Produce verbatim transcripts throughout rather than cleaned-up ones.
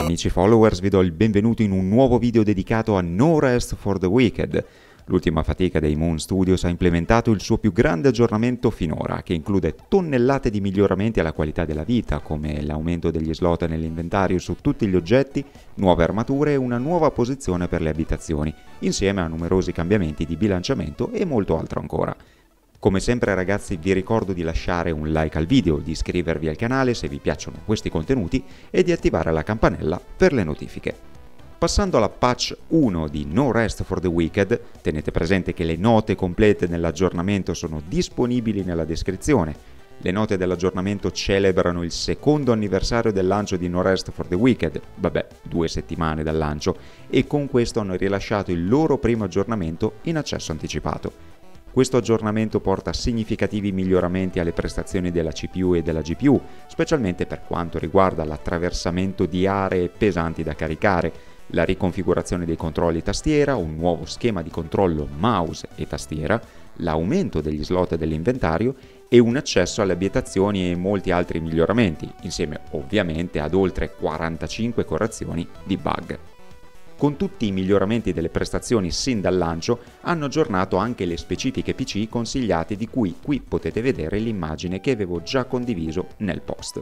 Amici followers, vi do il benvenuto in un nuovo video dedicato a No Rest for the Wicked. L'ultima fatica dei Moon Studios ha implementato il suo più grande aggiornamento finora, che include tonnellate di miglioramenti alla qualità della vita, come l'aumento degli slot nell'inventario su tutti gli oggetti, nuove armature e una nuova posizione per le abitazioni, insieme a numerosi cambiamenti di bilanciamento e molto altro ancora. Come sempre ragazzi, vi ricordo di lasciare un like al video, di iscrivervi al canale se vi piacciono questi contenuti e di attivare la campanella per le notifiche. Passando alla patch uno di No Rest for the Wicked, tenete presente che le note complete dell'aggiornamento sono disponibili nella descrizione. Le note dell'aggiornamento celebrano il secondo anniversario del lancio di No Rest for the Wicked, vabbè, due settimane dal lancio, e con questo hanno rilasciato il loro primo aggiornamento in accesso anticipato. Questo aggiornamento porta significativi miglioramenti alle prestazioni della C P U e della G P U, specialmente per quanto riguarda l'attraversamento di aree pesanti da caricare, la riconfigurazione dei controlli tastiera, un nuovo schema di controllo mouse e tastiera, l'aumento degli slot dell'inventario e un accesso alle abitazioni e molti altri miglioramenti, insieme ovviamente ad oltre quarantacinque correzioni di bug. Con tutti i miglioramenti delle prestazioni sin dal lancio, hanno aggiornato anche le specifiche P C consigliate, di cui qui potete vedere l'immagine che avevo già condiviso nel post.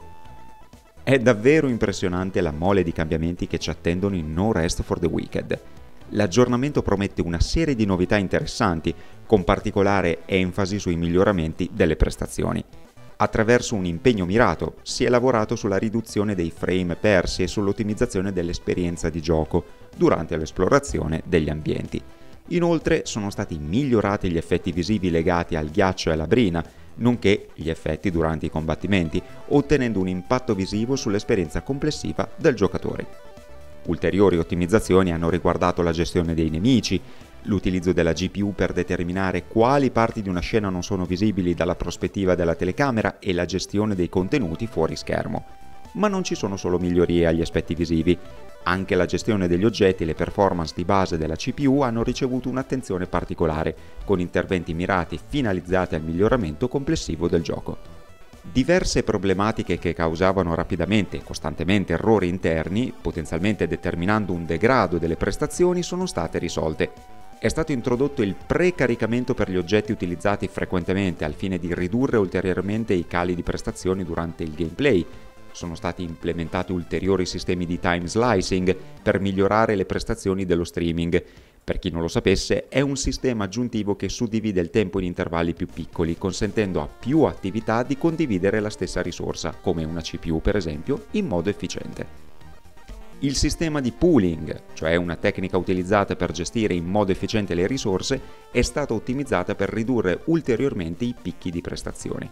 È davvero impressionante la mole di cambiamenti che ci attendono in No Rest for the Wicked. L'aggiornamento promette una serie di novità interessanti, con particolare enfasi sui miglioramenti delle prestazioni. Attraverso un impegno mirato si è lavorato sulla riduzione dei frame persi e sull'ottimizzazione dell'esperienza di gioco durante l'esplorazione degli ambienti. Inoltre sono stati migliorati gli effetti visivi legati al ghiaccio e alla brina, nonché gli effetti durante i combattimenti, ottenendo un impatto visivo sull'esperienza complessiva del giocatore. Ulteriori ottimizzazioni hanno riguardato la gestione dei nemici, l'utilizzo della G P U per determinare quali parti di una scena non sono visibili dalla prospettiva della telecamera e la gestione dei contenuti fuori schermo. Ma non ci sono solo migliorie agli aspetti visivi. Anche la gestione degli oggetti e le performance di base della C P U hanno ricevuto un'attenzione particolare, con interventi mirati finalizzati al miglioramento complessivo del gioco. Diverse problematiche che causavano rapidamente e costantemente errori interni, potenzialmente determinando un degrado delle prestazioni, sono state risolte. È stato introdotto il precaricamento per gli oggetti utilizzati frequentemente al fine di ridurre ulteriormente i cali di prestazioni durante il gameplay. Sono stati implementati ulteriori sistemi di time slicing per migliorare le prestazioni dello streaming. Per chi non lo sapesse, è un sistema aggiuntivo che suddivide il tempo in intervalli più piccoli, consentendo a più attività di condividere la stessa risorsa, come una C P U per esempio, in modo efficiente. Il sistema di pooling, cioè una tecnica utilizzata per gestire in modo efficiente le risorse, è stata ottimizzata per ridurre ulteriormente i picchi di prestazione.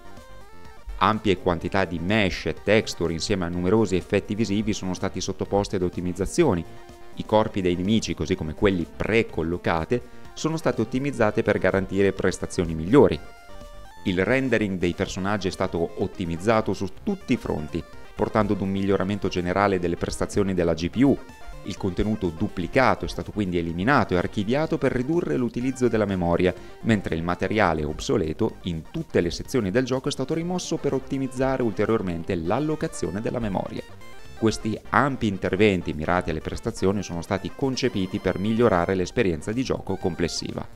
Ampie quantità di mesh e texture insieme a numerosi effetti visivi sono stati sottoposti ad ottimizzazioni. I corpi dei nemici, così come quelli pre-collocate, sono stati ottimizzati per garantire prestazioni migliori. Il rendering dei personaggi è stato ottimizzato su tutti i fronti, portando ad un miglioramento generale delle prestazioni della G P U. Il contenuto duplicato è stato quindi eliminato e archiviato per ridurre l'utilizzo della memoria, mentre il materiale obsoleto in tutte le sezioni del gioco è stato rimosso per ottimizzare ulteriormente l'allocazione della memoria. Questi ampi interventi mirati alle prestazioni sono stati concepiti per migliorare l'esperienza di gioco complessiva.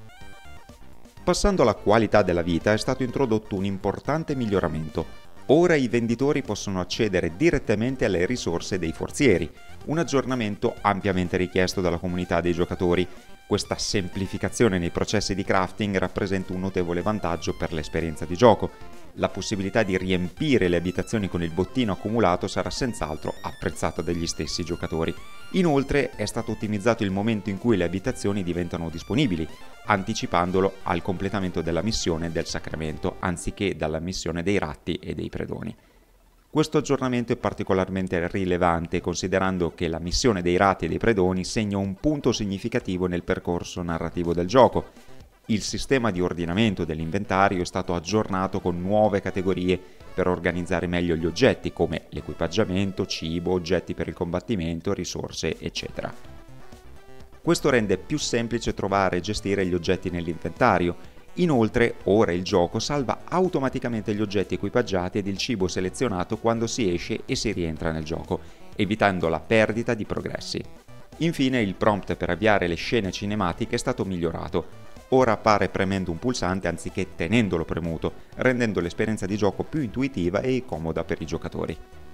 Passando alla qualità della vita, è stato introdotto un importante miglioramento. Ora i venditori possono accedere direttamente alle risorse dei forzieri, un aggiornamento ampiamente richiesto dalla comunità dei giocatori. Questa semplificazione nei processi di crafting rappresenta un notevole vantaggio per l'esperienza di gioco. La possibilità di riempire le abitazioni con il bottino accumulato sarà senz'altro apprezzata dagli stessi giocatori. Inoltre è stato ottimizzato il momento in cui le abitazioni diventano disponibili, anticipandolo al completamento della missione del sacramento, anziché dalla missione dei ratti e dei predoni. Questo aggiornamento è particolarmente rilevante considerando che la missione dei ratti e dei predoni segna un punto significativo nel percorso narrativo del gioco. Il sistema di ordinamento dell'inventario è stato aggiornato con nuove categorie per organizzare meglio gli oggetti, come l'equipaggiamento, cibo, oggetti per il combattimento, risorse, eccetera. Questo rende più semplice trovare e gestire gli oggetti nell'inventario. Inoltre, ora il gioco salva automaticamente gli oggetti equipaggiati ed il cibo selezionato quando si esce e si rientra nel gioco, evitando la perdita di progressi. Infine il prompt per avviare le scene cinematiche è stato migliorato. Ora appare premendo un pulsante anziché tenendolo premuto, rendendo l'esperienza di gioco più intuitiva e comoda per i giocatori.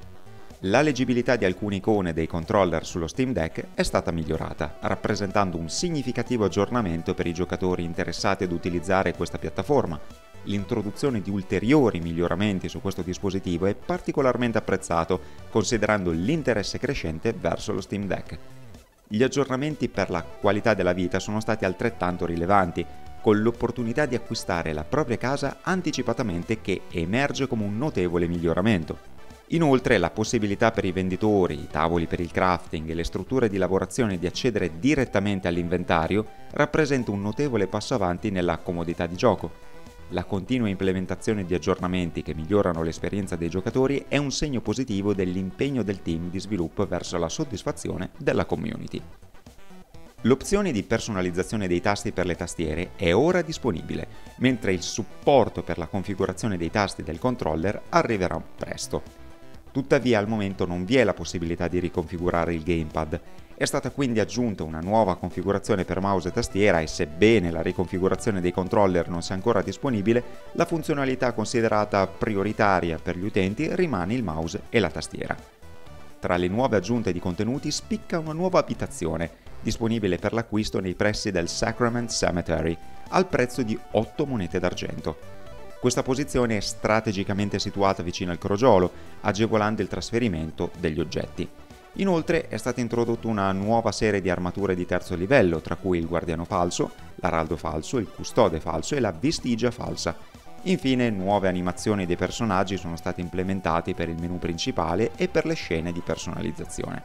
La leggibilità di alcune icone dei controller sullo Steam Deck è stata migliorata, rappresentando un significativo aggiornamento per i giocatori interessati ad utilizzare questa piattaforma. L'introduzione di ulteriori miglioramenti su questo dispositivo è particolarmente apprezzato, considerando l'interesse crescente verso lo Steam Deck. Gli aggiornamenti per la qualità della vita sono stati altrettanto rilevanti, con l'opportunità di acquistare la propria casa anticipatamente che emerge come un notevole miglioramento. Inoltre la possibilità per i venditori, i tavoli per il crafting e le strutture di lavorazione di accedere direttamente all'inventario rappresenta un notevole passo avanti nella comodità di gioco. La continua implementazione di aggiornamenti che migliorano l'esperienza dei giocatori è un segno positivo dell'impegno del team di sviluppo verso la soddisfazione della community. L'opzione di personalizzazione dei tasti per le tastiere è ora disponibile, mentre il supporto per la configurazione dei tasti del controller arriverà presto. Tuttavia al momento non vi è la possibilità di riconfigurare il gamepad. È stata quindi aggiunta una nuova configurazione per mouse e tastiera e sebbene la riconfigurazione dei controller non sia ancora disponibile, la funzionalità considerata prioritaria per gli utenti rimane il mouse e la tastiera. Tra le nuove aggiunte di contenuti spicca una nuova abitazione, disponibile per l'acquisto nei pressi del Sacrament Cemetery, al prezzo di otto monete d'argento. Questa posizione è strategicamente situata vicino al crogiolo, agevolando il trasferimento degli oggetti. Inoltre è stata introdotta una nuova serie di armature di terzo livello, tra cui il guardiano falso, l'araldo falso, il custode falso e la vestigia falsa. Infine, nuove animazioni dei personaggi sono state implementate per il menu principale e per le scene di personalizzazione.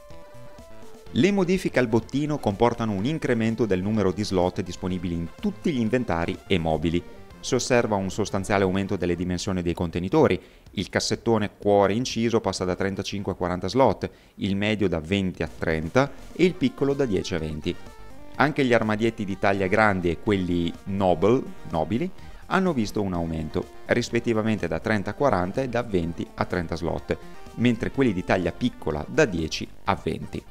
Le modifiche al bottino comportano un incremento del numero di slot disponibili in tutti gli inventari e mobili. Si osserva un sostanziale aumento delle dimensioni dei contenitori, il cassettone cuore inciso passa da trentacinque a quaranta slot, il medio da venti a trenta e il piccolo da dieci a venti. Anche gli armadietti di taglia grande e quelli noble, nobili, hanno visto un aumento, rispettivamente da trenta a quaranta e da venti a trenta slot, mentre quelli di taglia piccola da dieci a venti.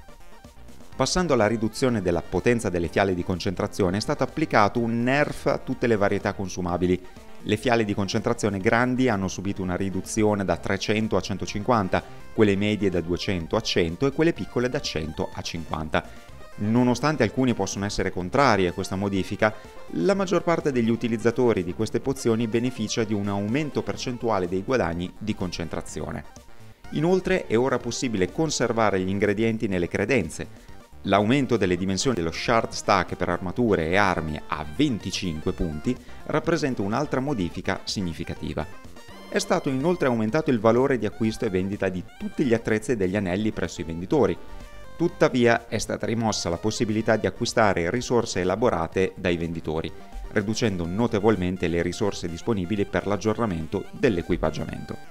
Passando alla riduzione della potenza delle fiale di concentrazione è stato applicato un nerf a tutte le varietà consumabili. Le fiale di concentrazione grandi hanno subito una riduzione da trecento a centocinquanta, quelle medie da duecento a cento e quelle piccole da cento a cinquanta. Nonostante alcuni possono essere contrari a questa modifica, la maggior parte degli utilizzatori di queste pozioni beneficia di un aumento percentuale dei guadagni di concentrazione. Inoltre è ora possibile conservare gli ingredienti nelle credenze. L'aumento delle dimensioni dello shard stack per armature e armi a venticinque punti rappresenta un'altra modifica significativa. È stato inoltre aumentato il valore di acquisto e vendita di tutti gli attrezzi e degli anelli presso i venditori. Tuttavia è stata rimossa la possibilità di acquistare risorse elaborate dai venditori, riducendo notevolmente le risorse disponibili per l'aggiornamento dell'equipaggiamento.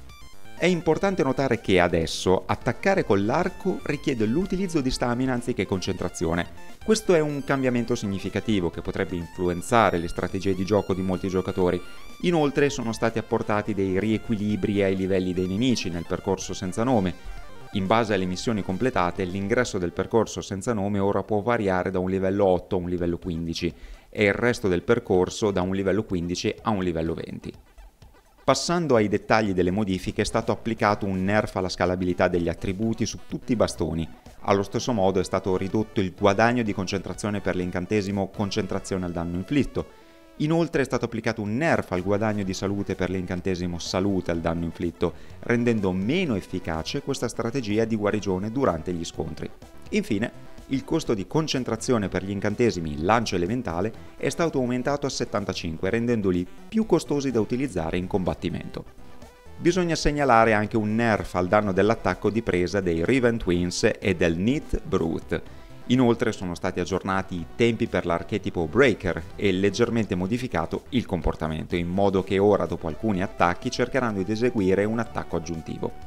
È importante notare che adesso attaccare con l'arco richiede l'utilizzo di stamina anziché concentrazione. Questo è un cambiamento significativo che potrebbe influenzare le strategie di gioco di molti giocatori. Inoltre sono stati apportati dei riequilibri ai livelli dei nemici nel percorso senza nome. In base alle missioni completate, l'ingresso del percorso senza nome ora può variare da un livello otto a un livello quindici e il resto del percorso da un livello quindici a un livello venti. Passando ai dettagli delle modifiche, è stato applicato un nerf alla scalabilità degli attributi su tutti i bastoni. Allo stesso modo è stato ridotto il guadagno di concentrazione per l'incantesimo concentrazione al danno inflitto. Inoltre è stato applicato un nerf al guadagno di salute per l'incantesimo salute al danno inflitto, rendendo meno efficace questa strategia di guarigione durante gli scontri. Infine, il costo di concentrazione per gli incantesimi lancio elementale è stato aumentato a settantacinque, rendendoli più costosi da utilizzare in combattimento. Bisogna segnalare anche un nerf al danno dell'attacco di presa dei Riven Twins e del Neat Brute. Inoltre sono stati aggiornati i tempi per l'archetipo Breaker e leggermente modificato il comportamento, in modo che ora dopo alcuni attacchi cercheranno di eseguire un attacco aggiuntivo.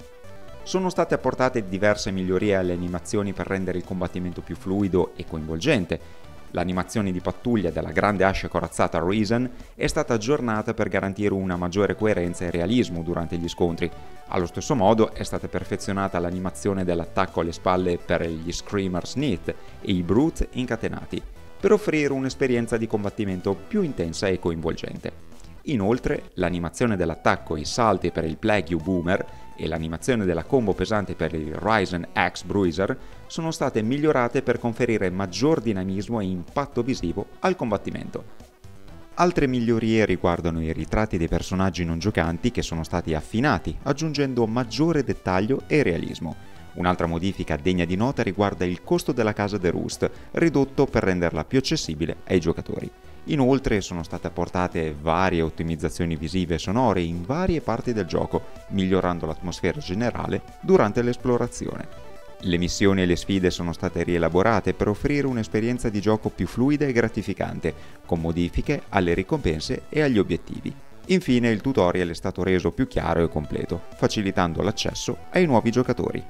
Sono state apportate diverse migliorie alle animazioni per rendere il combattimento più fluido e coinvolgente. L'animazione di pattuglia della grande ascia corazzata Risen è stata aggiornata per garantire una maggiore coerenza e realismo durante gli scontri. Allo stesso modo è stata perfezionata l'animazione dell'attacco alle spalle per gli Screamer Snith e i Brute incatenati, per offrire un'esperienza di combattimento più intensa e coinvolgente. Inoltre, l'animazione dell'attacco e i salti per il Plague You Boomer e l'animazione della combo pesante per il Risen Axe Bruiser sono state migliorate per conferire maggior dinamismo e impatto visivo al combattimento. Altre migliorie riguardano i ritratti dei personaggi non giocanti che sono stati affinati, aggiungendo maggiore dettaglio e realismo. Un'altra modifica degna di nota riguarda il costo della casa The Roost, ridotto per renderla più accessibile ai giocatori. Inoltre sono state apportate varie ottimizzazioni visive e sonore in varie parti del gioco, migliorando l'atmosfera generale durante l'esplorazione. Le missioni e le sfide sono state rielaborate per offrire un'esperienza di gioco più fluida e gratificante, con modifiche alle ricompense e agli obiettivi. Infine il tutorial è stato reso più chiaro e completo, facilitando l'accesso ai nuovi giocatori.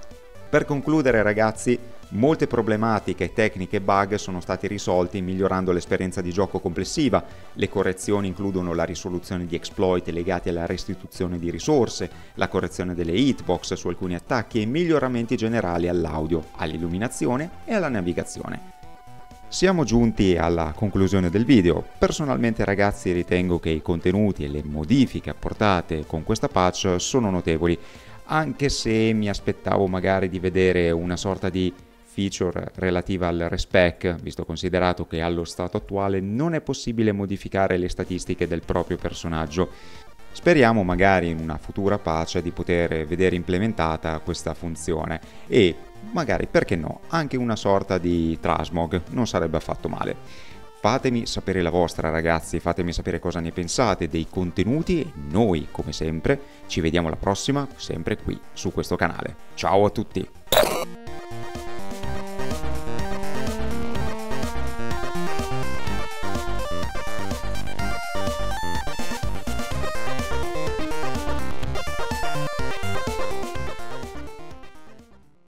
Per concludere ragazzi, molte problematiche, tecniche e bug sono stati risolti migliorando l'esperienza di gioco complessiva. Le correzioni includono la risoluzione di exploit legati alla restituzione di risorse, la correzione delle hitbox su alcuni attacchi e miglioramenti generali all'audio, all'illuminazione e alla navigazione. Siamo giunti alla conclusione del video. Personalmente ragazzi ritengo che i contenuti e le modifiche apportate con questa patch sono notevoli, anche se mi aspettavo magari di vedere una sorta di feature relativa al respec, visto considerato che allo stato attuale non è possibile modificare le statistiche del proprio personaggio. Speriamo magari in una futura patch di poter vedere implementata questa funzione e magari, perché no, anche una sorta di transmog non sarebbe affatto male. Fatemi sapere la vostra ragazzi, fatemi sapere cosa ne pensate dei contenuti e noi, come sempre, ci vediamo alla prossima, sempre qui su questo canale. Ciao a tutti!